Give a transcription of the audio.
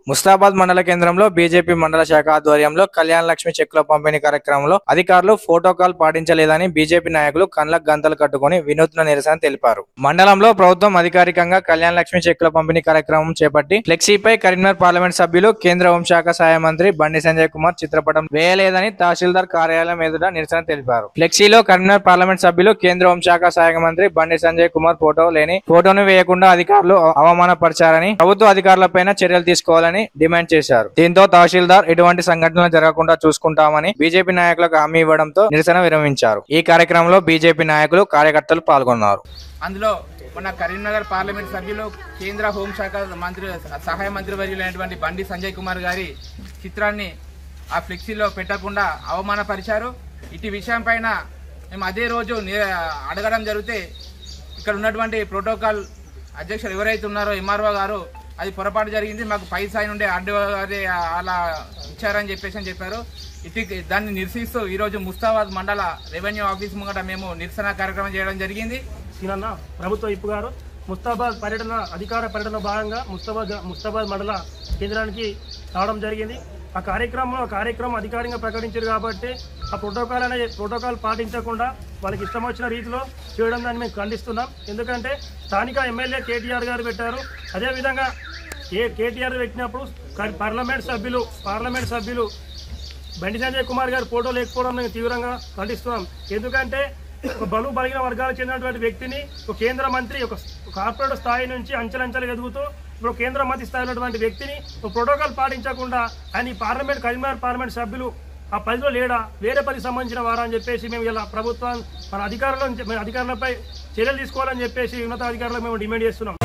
ముస్తాబాద్ మండల కేంద్రంలో బీజేపీ మండల శాఖ ఆధ్వర్యంలో కళ్యాణ లక్ష్మి చెక్కుల పంపిణీ కార్యక్రమంలో అధికారులు ప్రోటోకాల్ పాటించలేదని బీజేపీ నాయకులు కండ్లకు గంతలు కట్టుకుని వినూత్న నిరసన తెలిపారు. మండలంలో ప్రభుత్వం అధికారికంగా కళ్యాణ లక్ష్మి చెక్కుల పంపిణీ కార్యక్రమం చేపట్టి ఫ్లెక్సీపై కరీంనగర్ పార్లమెంట్ సభ్యులు కేంద్ర హోంశాఖ సహాయ మంత్రి బండి సంజయ్ కుమార్ చిత్రపటం వేయలేదని తహసీల్దార్ కార్యాలయం ఎదుట నిరసన తెలిపారు. ఫ్లెక్సీలో కరీంనగర్ పార్లమెంట్ సభ్యులు కేంద్ర హోంశాఖ సహాయ మంత్రి బండి సంజయ్ కుమార్ ఫోటోను వేయకుండా అధికారులు అవమానపరిచారని ప్రభుత్వ అధికారులపైన చర్యలు తీసుకోవాలని డిమాండ్ చేశారు. దీంతో తహసీల్దార్ ఎటువంటి సంఘటనలు జరగకుండా చూసుకుంటామని బీజేపీ నాయకులకు హామీ ఇవ్వడంతో నిరసన విరమించారు. ఈ కార్యక్రమంలో బీజేపీ నాయకులు కార్యకర్తలు పాల్గొన్నారు. అందులో మన కరీంనగర్ పార్లమెంట్ సభ్యులు కేంద్ర హోంశాఖ మంత్రి సహాయ మంత్రి వర్యులైనటువంటి బండి సంజయ్ కుమార్ గారి చిత్రాన్ని ఆ ఫ్లెక్సీలో పెట్టకుండా అవమానపరిచారు. ఇటు విషయం పైన మేము అదే రోజు అడగడం జరిగితే ఇక్కడ ఉన్నటువంటి ప్రోటోకాల్ అధ్యక్షులు ఎవరైతే ఉన్నారో ఎంఆర్ఓ గారు అది పొరపాటు జరిగింది, మాకు పై స్థాయి నుండి ఆర్డీఓ గారి అలా ఇచ్చారని చెప్పారు. దాన్ని నిరసిస్తూ ఈరోజు ముస్తాబాద్ మండల రెవెన్యూ ఆఫీస్ ముంగట మేము నిరసన కార్యక్రమం చేయడం జరిగింది. ప్రభుత్వ ఇప్పు గారు ముస్తాబాద్ అధికార పర్యటన భాగంగా ముస్తాబాద్ మండల కేంద్రానికి రావడం జరిగింది. ఆ కార్యక్రమం అధికారికంగా ప్రకటించారు కాబట్టి ఆ ప్రోటోకాల్ పాటించకుండా వాళ్ళకి ఇష్టం వచ్చిన రీతిలో చేయడం దాన్ని మేము ఖండిస్తున్నాం. ఎందుకంటే స్థానిక ఎమ్మెల్యే కేటీఆర్ గారు పెట్టారు. అదేవిధంగా కేటీఆర్ పెట్టినప్పుడు పార్లమెంట్ సభ్యులు బండి సంజయ్ కుమార్ గారు ఫోటో లేకపోవడం మేము తీవ్రంగా ఖండిస్తున్నాం. ఎందుకంటే ఒక బలిగిన వర్గాలకు చెందినటువంటి వ్యక్తిని ఒక కేంద్ర మంత్రి ఒక కార్పొరేట్ స్థాయి నుంచి అంచెలంచెలు ఎదుగుతూ ఇప్పుడు కేంద్ర మంత్రి స్థాయి ఉన్నటువంటి వ్యక్తిని ప్రోటోకాల్ పాటించకుండా ఆయన కరీంనగర్ పార్లమెంట్ సభ్యులు ఆ పరిధిలో లేడా వేరే పనికి సంబంధించిన వారా అని చెప్పేసి మేము ఇలా ప్రభుత్వం మన అధికారులపై చర్యలు తీసుకోవాలని చెప్పేసి ఉన్నతాధికారులకు మేము డిమాండ్ చేస్తున్నాం.